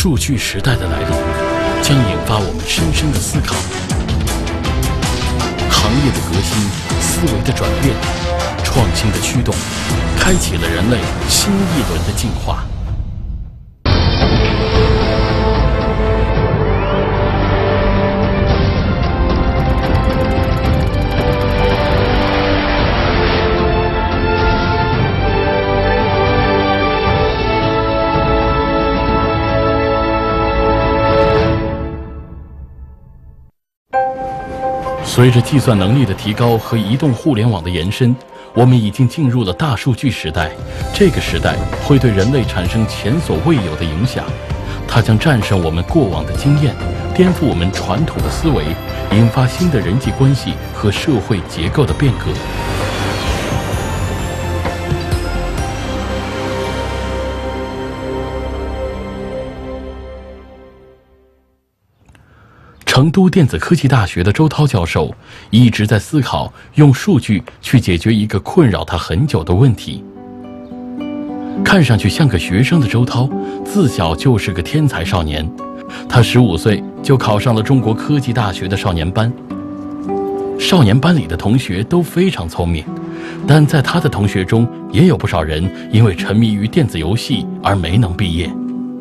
数据时代的来临，将引发我们深深的思考。行业的革新，思维的转变，创新的驱动，开启了人类新一轮的进化。随着计算能力的提高和移动互联网的延伸，我们已经进入了大数据时代。这个时代会对人类产生前所未有的影响，它将战胜我们过往的经验，颠覆我们传统的思维，引发新的人际关系和社会结构的变革。成都电子科技大学的周涛教授一直在思考用数据去解决一个困扰他很久的问题。看上去像个学生的周涛，自小就是个天才少年。他15岁就考上了中国科技大学的少年班。少年班里的同学都非常聪明，但在他的同学中也有不少人因为沉迷于电子游戏而没能毕业。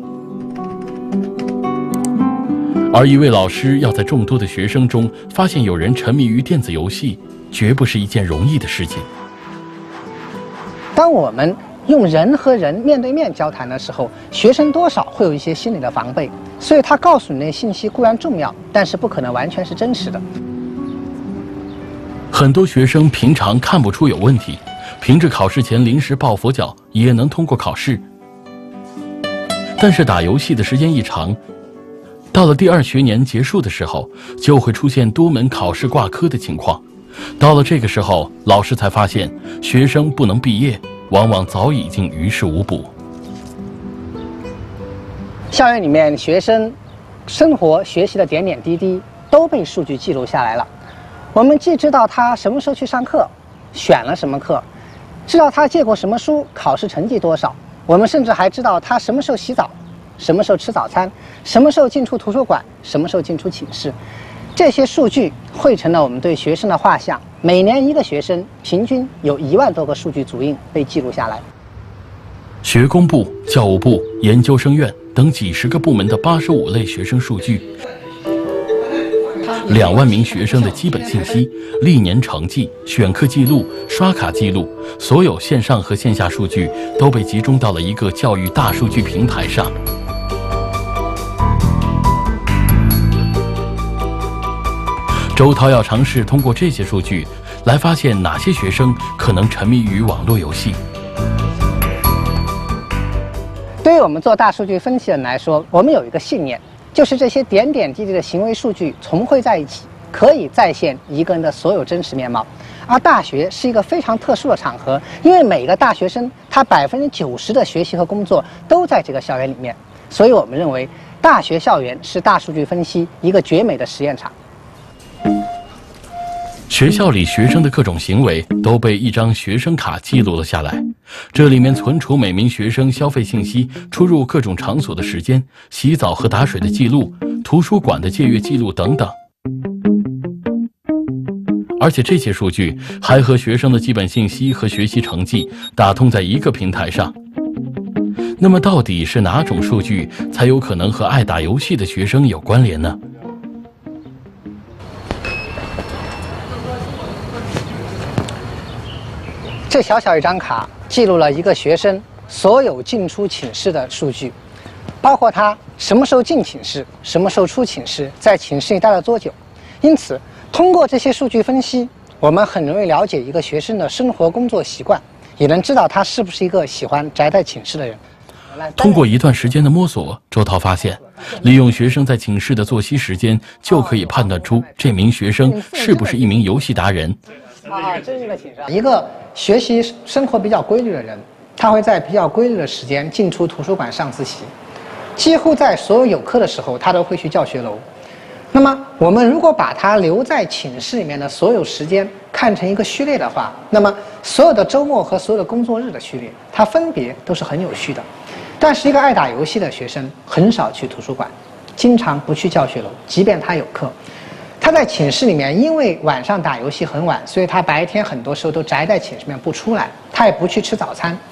而一位老师要在众多的学生中发现有人沉迷于电子游戏，绝不是一件容易的事情。 当我们用人和人面对面交谈的时候，学生多少会有一些心理的防备，所以他告诉你的信息固然重要，但是不可能完全是真实的。 很多学生平常看不出有问题，凭着考试前临时抱佛脚也能通过考试。但是打游戏的时间一长，到了第2学年结束的时候，就会出现多门考试挂科的情况。到了这个时候，老师才发现学生不能毕业，往往早已经于事无补。 校园里面学生生活学习的点点滴滴都被数据记录下来了。我们既知道他什么时候去上课，选了什么课，知道他借过什么书，考试成绩多少，我们甚至还知道他什么时候洗澡，什么时候吃早餐，什么时候进出图书馆，什么时候进出寝室。这些数据汇成了我们对学生的画像，每年一个学生平均有1万多个数据足印被记录下来。 学工部、教务部、研究生院等几十个部门的85类学生数据，2万名学生的基本信息、历年成绩、选课记录、刷卡记录，所有线上和线下数据都被集中到了一个教育大数据平台上。周涛要尝试通过这些数据来发现哪些学生可能沉迷于网络游戏。 对于我们做大数据分析人来说，我们有一个信念，就是这些点点滴滴的行为数据重汇在一起，可以再现一个人的所有真实面貌。而大学是一个非常特殊的场合，因为每个大学生他90%的学习和工作都在这个校园里面，所以我们认为大学校园是大数据分析一个绝美的实验场。 学校里学生的各种行为都被一张学生卡记录了下来，这里面存储每名学生消费信息、出入各种场所的时间、洗澡和打水的记录、图书馆的借阅记录等等。而且这些数据还和学生的基本信息和学习成绩打通在一个平台上。那么到底是哪种数据才有可能和爱打游戏的学生有关联呢？ 这小小一张卡记录了一个学生所有进出寝室的数据，包括他什么时候进寝室，什么时候出寝室，在寝室里待了多久。因此，通过这些数据分析，我们很容易了解一个学生的生活工作习惯，也能知道他是不是一个喜欢宅在寝室的人。 通过一段时间的摸索，周涛发现，利用学生在寝室的作息时间，就可以判断出这名学生是不是一名游戏达人。 这是一个寝室。一个学习生活比较规律的人，他会在比较规律的时间进出图书馆上自习，几乎在所有有课的时候，他都会去教学楼。那么，我们如果把他留在寝室里面的所有时间看成一个序列的话，那么所有的周末和所有的工作日的序列，它分别都是很有序的。 但是一个爱打游戏的学生很少去图书馆，经常不去教学楼，即便他有课。他在寝室里面，因为晚上打游戏很晚，所以他白天很多时候都宅在寝室里面不出来，他也不去吃早餐。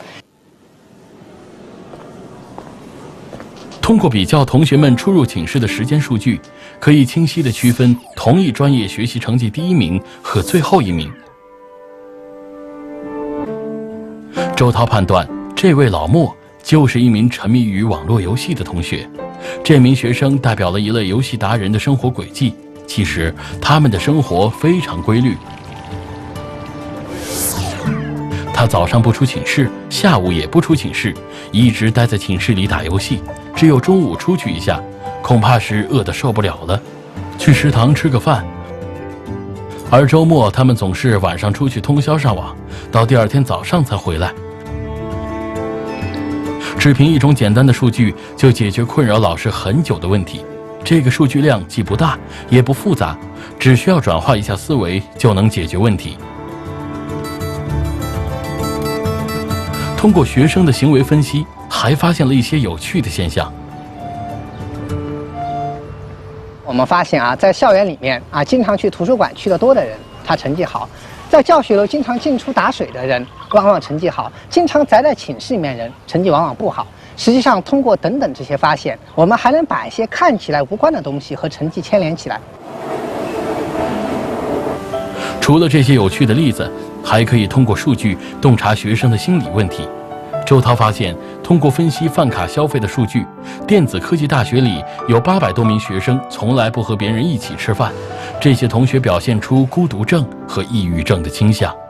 通过比较同学们出入寝室的时间数据，可以清晰地区分同一专业学习成绩第1名和最后1名。周涛判断，这位老莫就是一名沉迷于网络游戏的同学。这名学生代表了一类游戏达人的生活轨迹，其实他们的生活非常规律。他早上不出寝室，下午也不出寝室，一直待在寝室里打游戏，只有中午出去一下，恐怕是饿得受不了了，去食堂吃个饭。而周末他们总是晚上出去通宵上网，到第2天早上才回来。只凭一种简单的数据就解决困扰老师很久的问题，这个数据量既不大也不复杂，只需要转化一下思维就能解决问题。通过学生的行为分析，还发现了一些有趣的现象。 我们发现啊，在校园里面啊，经常去图书馆去得多的人，他成绩好；在教学楼经常进出打水的人，往往成绩好；经常宅在寝室里面的人，成绩往往不好。实际上，通过等等这些发现，我们还能把一些看起来无关的东西和成绩牵连起来。 除了这些有趣的例子，还可以通过数据洞察学生的心理问题。周涛发现，通过分析饭卡消费的数据，电子科技大学里有800多名学生从来不和别人一起吃饭，这些同学表现出孤独症和抑郁症的倾向。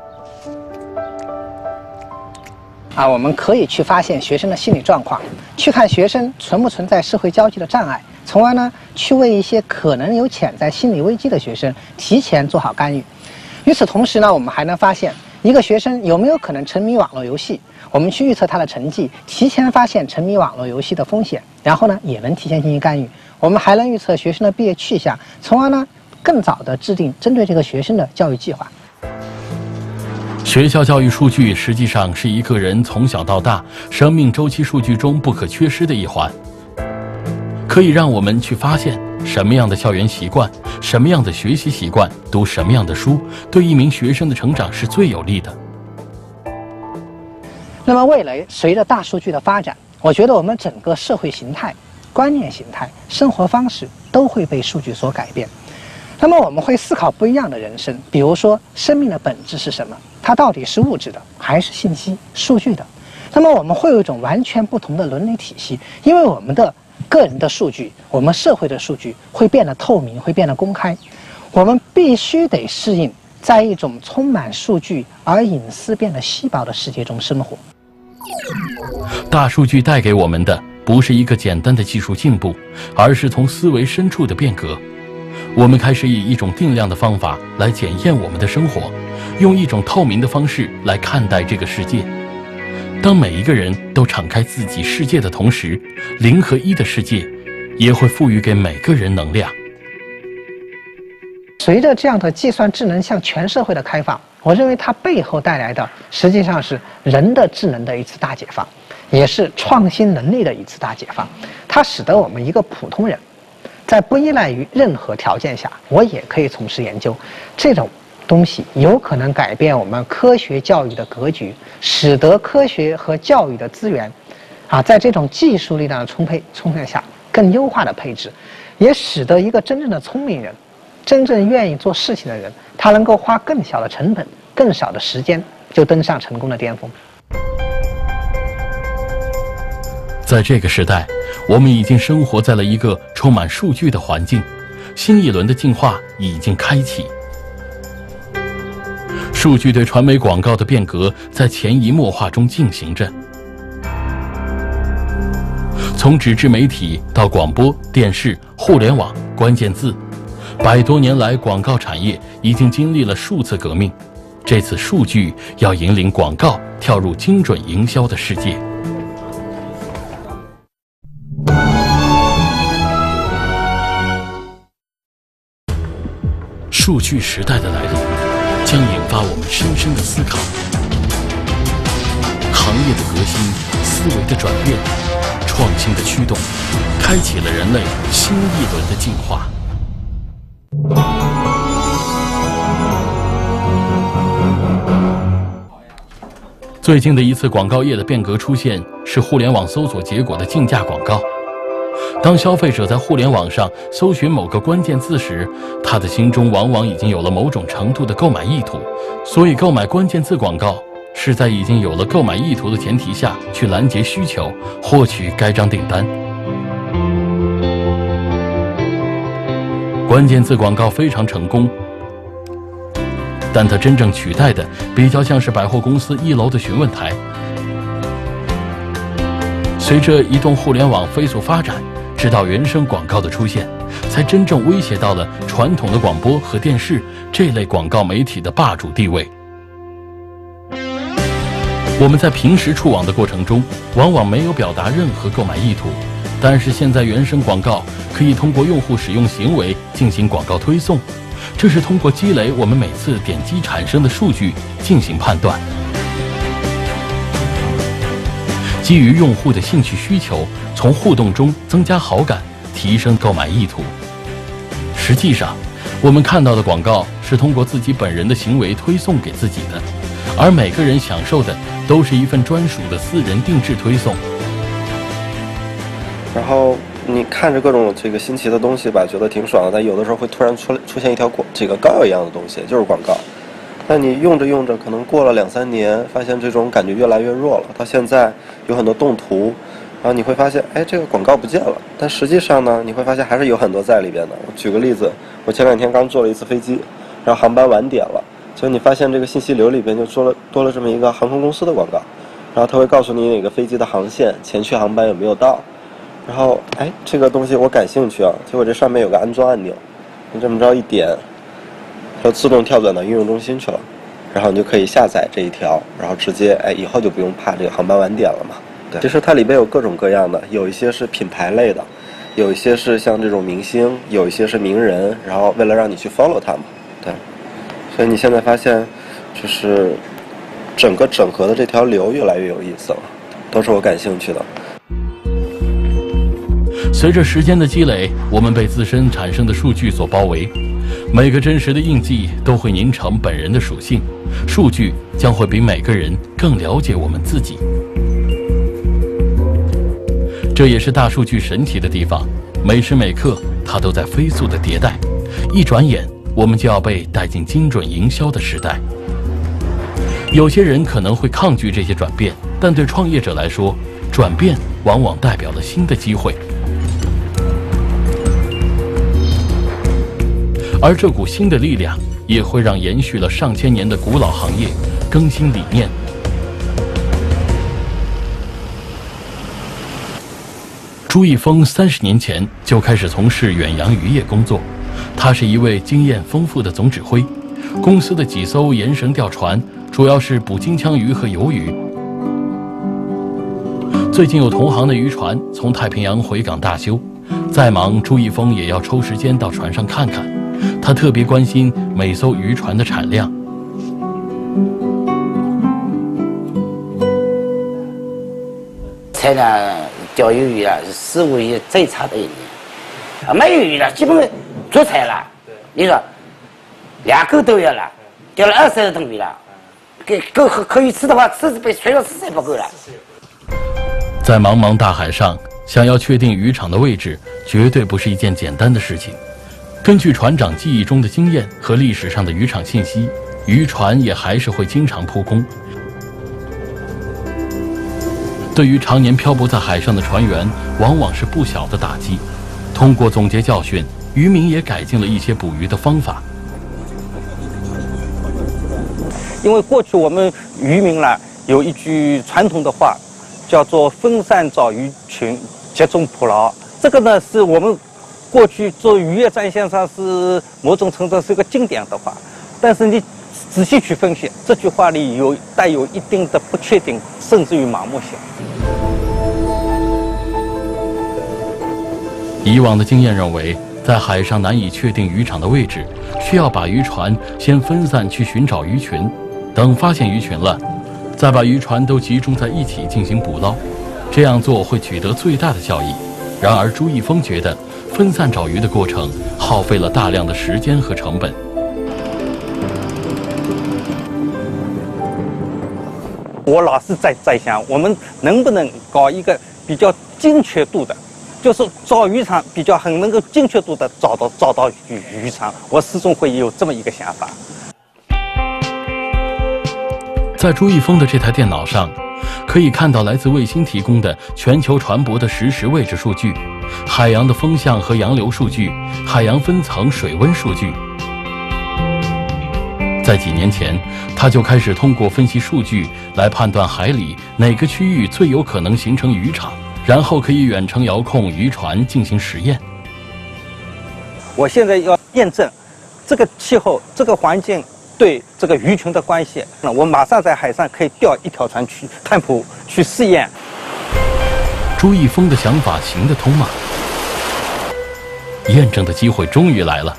我们可以去发现学生的心理状况，去看学生存不存在社会交际的障碍，从而呢，去为一些可能有潜在心理危机的学生提前做好干预。与此同时呢，我们还能发现一个学生有没有可能沉迷网络游戏，我们去预测他的成绩，提前发现沉迷网络游戏的风险，然后呢，也能提前进行干预。我们还能预测学生的毕业去向，从而呢，更早的制定针对这个学生的教育计划。 学校教育数据实际上是一个人从小到大生命周期数据中不可缺失的一环，可以让我们去发现什么样的校园习惯、什么样的学习习惯、读什么样的书，对一名学生的成长是最有利的。 那么未来随着大数据的发展，我觉得我们整个社会形态、观念形态、生活方式都会被数据所改变。那么我们会思考不一样的人生，比如说生命的本质是什么？它到底是物质的还是信息、数据的？那么我们会有一种完全不同的伦理体系，因为我们的个人的数据，我们社会的数据会变得透明，会变得公开。我们必须得适应在一种充满数据而隐私变得稀薄的世界中生活。 大数据带给我们的不是一个简单的技术进步，而是从思维深处的变革。我们开始以一种定量的方法来检验我们的生活，用一种透明的方式来看待这个世界。当每一个人都敞开自己世界的同时，0和1的世界也会赋予给每个人能量。 随着这样的计算智能向全社会的开放，我认为它背后带来的实际上是人的智能的一次大解放，也是创新能力的一次大解放。它使得我们一个普通人在不依赖于任何条件下，我也可以从事研究。这种东西有可能改变我们科学教育的格局，使得科学和教育的资源在这种技术力量的充沛下更优化的配置，也使得一个真正的聪明人，真正愿意做事情的人，他能够花更小的成本、更少的时间就登上成功的巅峰。 在这个时代，我们已经生活在了一个充满数据的环境，新一轮的进化已经开启。数据对传媒广告的变革在潜移默化中进行着。从纸质媒体到广播、电视、互联网、关键字，100多年来，广告产业已经经历了数次革命。这次数据要引领广告跳入精准营销的世界。数据时代的来临，将引发我们深深的思考。行业的革新、思维的转变、创新的驱动，开启了人类新一轮的进化。最近的一次广告业的变革出现，是互联网搜索结果的竞价广告。当消费者在互联网上搜寻某个关键字时，他的心中往往已经有了某种程度的购买意图，所以购买关键字广告是在已经有了购买意图的前提下去拦截需求，获取该张订单。关键字广告非常成功，但它真正取代的比较像是百货公司1楼的询问台。随着移动互联网飞速发展，直到原生广告的出现，才真正威胁到了传统的广播和电视这类广告媒体的霸主地位。我们在平时触网的过程中，往往没有表达任何购买意图，但是现在原生广告可以通过用户使用行为进行广告推送，这是通过积累我们每次点击产生的数据进行判断，基于用户的兴趣需求，从互动中增加好感，提升购买意图。实际上，我们看到的广告是通过自己本人的行为推送给自己的，而每个人享受的都是一份专属的私人定制推送。 然后你看着各种这个新奇的东西吧，觉得挺爽的，但有的时候会突然出现一条这个膏药一样的东西，就是广告。但你用着用着，可能过了2-3年，发现这种感觉越来越弱了。到现在有很多动图，然后你会发现，哎，这个广告不见了。但实际上呢，你会发现还是有很多在里边的。我举个例子，我前2天刚坐了一次飞机，然后航班晚点了，所以你发现这个信息流里边就多了这么一个航空公司的广告，然后它会告诉你哪个飞机的航线、前去航班有没有到。然后，哎，这个东西我感兴趣啊，结果这上面有个安装按钮，你这么着一点，就自动跳转到应用中心去了，然后你就可以下载这一条，然后直接，哎，以后就不用怕这个航班晚点了嘛。对，其实它里边有各种各样的，有一些是品牌类的，有一些是像这种明星，有一些是名人，然后为了让你去 follow 他们，对，所以你现在发现，就是整个整合的这条流越来越有意思了，都是我感兴趣的。 随着时间的积累，我们被自身产生的数据所包围，每个真实的印记都会凝成本人的属性，数据将会比每个人更了解我们自己。这也是大数据神奇的地方，每时每刻它都在飞速的迭代，一转眼我们就要被带进精准营销的时代。有些人可能会抗拒这些转变，但对创业者来说，转变往往代表了新的机会。而这股新的力量也会让延续了上千年的古老行业更新理念。朱一峰30年前就开始从事远洋渔业工作，他是一位经验丰富的总指挥。公司的几艘延绳钓船主要是捕金枪鱼和鱿鱼。最近有同行的渔船从太平洋回港大修，再忙朱一峰也要抽时间到船上看看。他特别关心每艘渔船的产量。 才呢，钓鱿鱼啊，是事故也最差的1年，没有鱼了，基本做菜了。你说，2个多月了，钓了20多吨鱼了，可以吃的话，吃被吹了实在不够了。 在茫茫大海上，想要确定渔场的位置，绝对不是一件简单的事情。根据船长记忆中的经验和历史上的渔场信息，渔船也还是会经常扑空。对于常年漂泊在海上的船员，往往是不小的打击。通过总结教训，渔民也改进了一些捕鱼的方法。 因为过去我们渔民呢有一句传统的话，叫做分散找鱼群，集中捕捞。这个呢是我们过去做渔业战线上是某种程度是一个经典的话，但是你仔细去分析，这句话里带有一定的不确定，甚至于盲目性。 以往的经验认为，在海上难以确定渔场的位置，需要把渔船先分散去寻找鱼群，等发现鱼群了， 再把渔船都集中在一起进行捕捞，这样做会取得最大的效益。然而朱一峰觉得分散找鱼的过程耗费了大量的时间和成本。 我老是在想，我们能不能搞一个比较精确度的，就是找渔场比较很能够精确度的找到渔场。我始终会有这么一个想法。 在朱一峰的这台电脑上，可以看到来自卫星提供的全球船舶的实时位置数据、海洋的风向和洋流数据、海洋分层水温数据。在几年前，他就开始通过分析数据来判断海里哪个区域最有可能形成渔场，然后可以远程遥控渔船进行实验。 我现在要验证这个气候、这个环境对这个鱼群的关系，那我马上在海上可以调一条船去探捕、去试验。 朱一峰的想法行得通吗？验证的机会终于来了。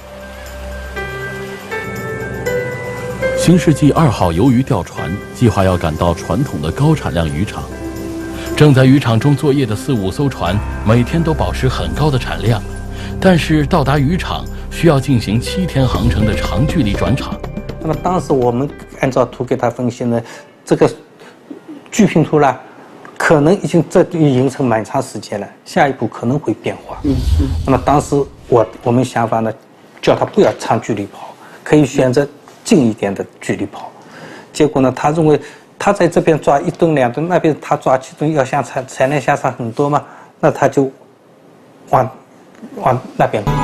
新世纪2号游鱼钓船计划要赶到传统的高产量渔场，正在渔场中作业的4、5艘船每天都保持很高的产量，但是到达渔场需要进行7天航程的长距离转场。 那么当时我们按照图给他分析呢，这个巨平图呢，可能已经成蛮长时间了，下一步可能会变化。那么当时我们想法呢，叫他不要长距离跑，可以选择近一点的距离跑。结果呢，他认为他在这边抓1吨2吨，那边他抓7吨，要相差产量相差很多嘛，那他就往那边跑。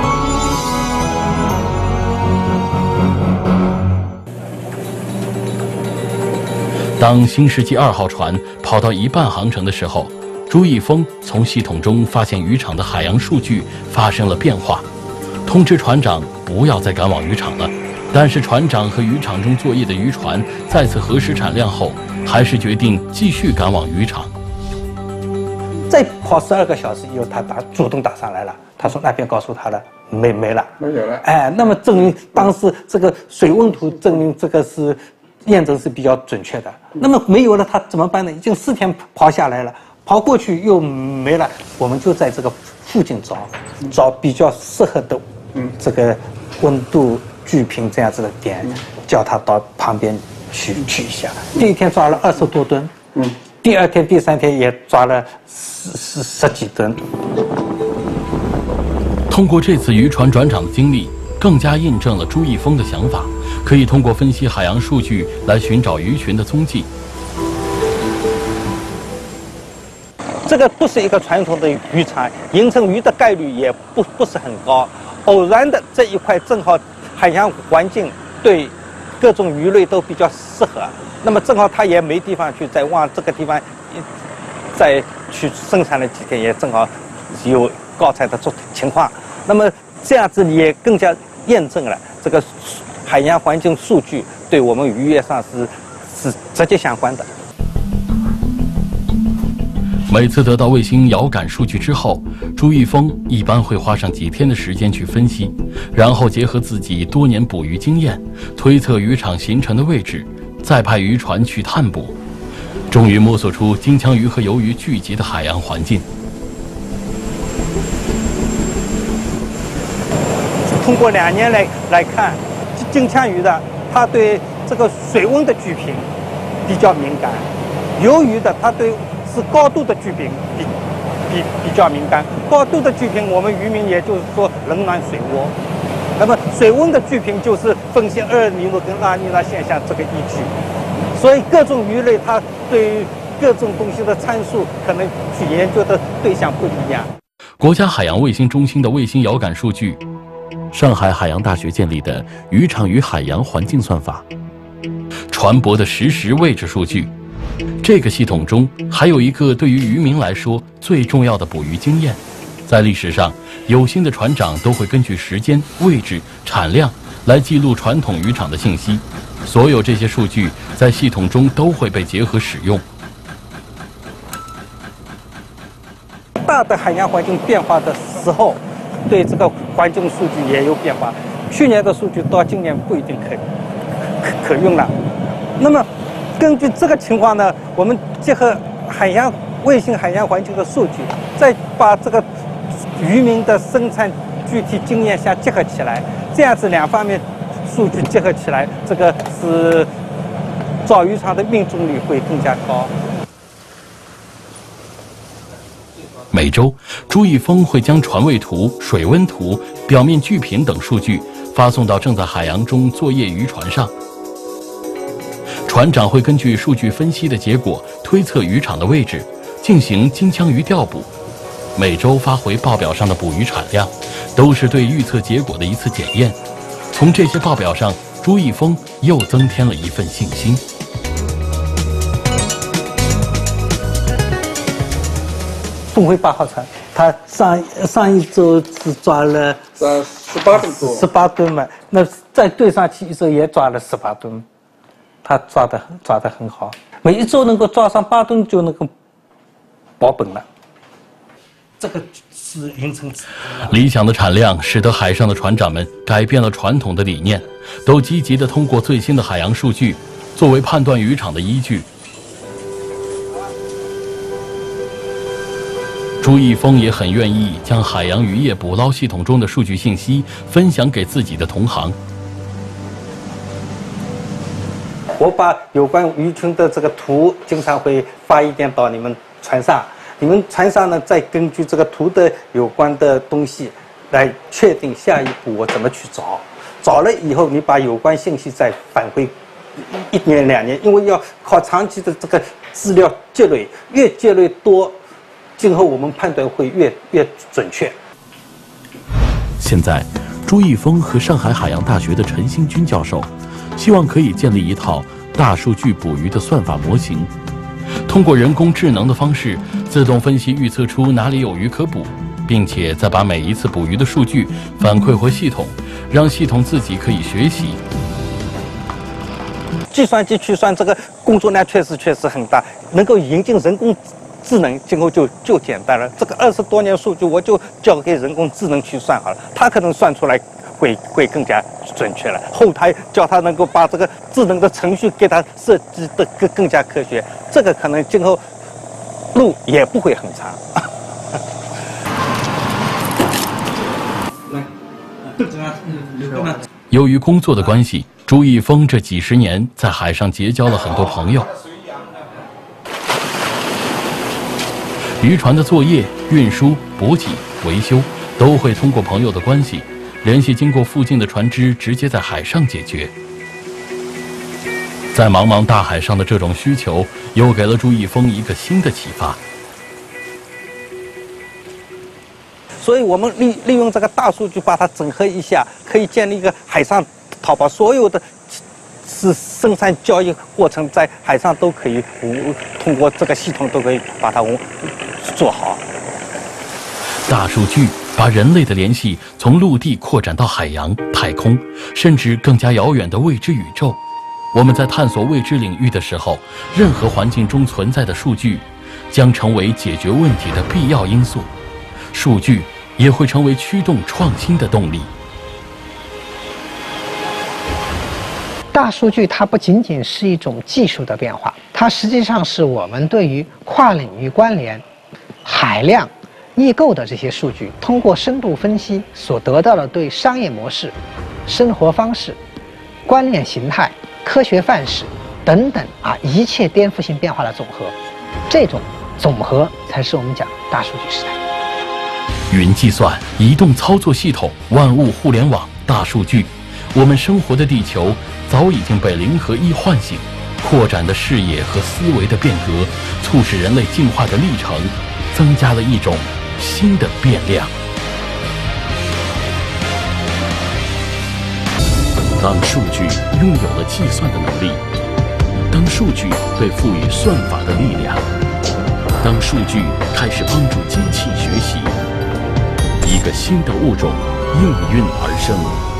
当新世纪2号船跑到一半航程的时候，朱一峰从系统中发现渔场的海洋数据发生了变化，通知船长不要再赶往渔场了。但是船长和渔场中作业的渔船再次核实产量后，还是决定继续赶往渔场。 再跑12个小时以后，他主动打上来了。他说那边告诉他了，没了。哎，那么证明当时这个水温图证明这个是验证是比较准确的。那么没有了，他怎么办呢？已经4天跑下来了，跑过去又没了。我们就在这个附近找比较适合的，这个温度、巨平这样子的点，叫他到旁边去一下。第一天抓了20多吨，第2天、第3天也抓了十几吨。 通过这次渔船转场的经历，更加印证了朱一峰的想法，可以通过分析海洋数据来寻找鱼群的踪迹。 这个不是一个传统的渔场，形成鱼的概率也不是很高。偶然的这一块正好海洋环境对各种鱼类都比较适合，那么正好它也没地方去，再往这个地方再去生产了几天，也正好有高产的情况。那么这样子也更加验证了这个海洋环境数据对我们渔业上是直接相关的。 每次得到卫星遥感数据之后，朱一峰一般会花上几天的时间去分析，然后结合自己多年捕鱼经验，推测渔场形成的位置，再派渔船去探捕，终于摸索出金枪鱼和鱿鱼聚集的海洋环境。 通过2年来看，金枪鱼的它对这个水温的聚平比较敏感，鱿鱼的它对是高度的聚平比较敏感。高度的聚平，我们渔民也就是说冷暖水涡。那么水温的聚平就是分析厄尔尼诺跟拉尼娜现象这个依据。所以各种鱼类它对各种东西的参数可能去研究的对象不一样。 国家海洋卫星中心的卫星遥感数据，上海海洋大学建立的渔场与海洋环境算法，船舶的实时位置数据。这个系统中还有一个对于渔民来说最重要的捕鱼经验。在历史上，有心的船长都会根据时间、位置、产量来记录传统渔场的信息，所有这些数据在系统中都会被结合使用。 大的海洋环境变化的时候，对这个环境数据也有变化。去年的数据到今年不一定可用了。那么根据这个情况呢，我们结合卫星海洋环境的数据，再把这个渔民的生产具体经验相结合起来，这样子2方面数据结合起来，这个是造渔场的命中率会更加高。 每周，朱一峰会将船位图、水温图、表面聚品等数据发送到正在海洋中作业渔船上。船长会根据数据分析的结果推测渔场的位置，进行金枪鱼调捕。每周发回报表上的捕鱼产量，都是对预测结果的一次检验。从这些报表上，朱一峰又增添了一份信心。 凤辉8号船，他上一周只抓了 18吨多 ，18吨嘛。那再对上去一周也抓了18吨，他抓得很好。每一周能够抓上8吨就能够保本了。这个是云层指标。 理想的产量使得海上的船长们改变了传统的理念，都积极地通过最新的海洋数据作为判断渔场的依据。朱一峰也很愿意将海洋渔业捕捞系统中的数据信息分享给自己的同行。 我把有关鱼群的这个图经常会发一点到你们船上，你们船上呢再根据这个图的有关的东西来确定下一步我怎么去找，找了以后你把有关信息再返回1年2年，因为要靠长期的这个资料积累，越积累多，今后我们判断会越准确。 现在，朱一峰和上海海洋大学的陈新军教授，希望可以建立一套大数据捕鱼的算法模型，通过人工智能的方式，自动分析预测出哪里有鱼可捕，并且再把每一次捕鱼的数据反馈回系统，让系统自己可以学习。 计算机去算这个工作量确实很大，能够引进人工智能，今后就简单了。这个20多年数据我就交给人工智能去算好了，它可能算出来会更加准确了。后台叫它能够把这个智能的程序给它设计的更加科学，这个可能今后路也不会很长。 由于工作的关系，朱一峰这几10年在海上结交了很多朋友。渔船的作业、运输、补给、维修，都会通过朋友的关系联系经过附近的船只，直接在海上解决。在茫茫大海上的这种需求，又给了朱一峰一个新的启发。 所以我们利用这个大数据把它整合一下，可以建立一个海上淘宝，所有的是生产交易过程在海上都可以通过这个系统都可以把它做好。 大数据把人类的联系从陆地扩展到海洋、太空，甚至更加遥远的未知宇宙。我们在探索未知领域的时候，任何环境中存在的数据将成为解决问题的必要因素，数据也会成为驱动创新的动力。 大数据它不仅仅是一种技术的变化，它实际上是我们对于跨领域关联、海量、异构的这些数据，通过深度分析所得到的对商业模式、生活方式、观念形态、科学范式等等一切颠覆性变化的总和。这种总和才是我们讲大数据时代。 云计算、移动操作系统、万物互联网、大数据，我们生活的地球早已经被0和1唤醒，扩展的视野和思维的变革，促使人类进化的历程增加了一种新的变量。当数据拥有了计算的能力，当数据被赋予算法的力量，当数据开始帮助机器学习，一个新的物种应运而生。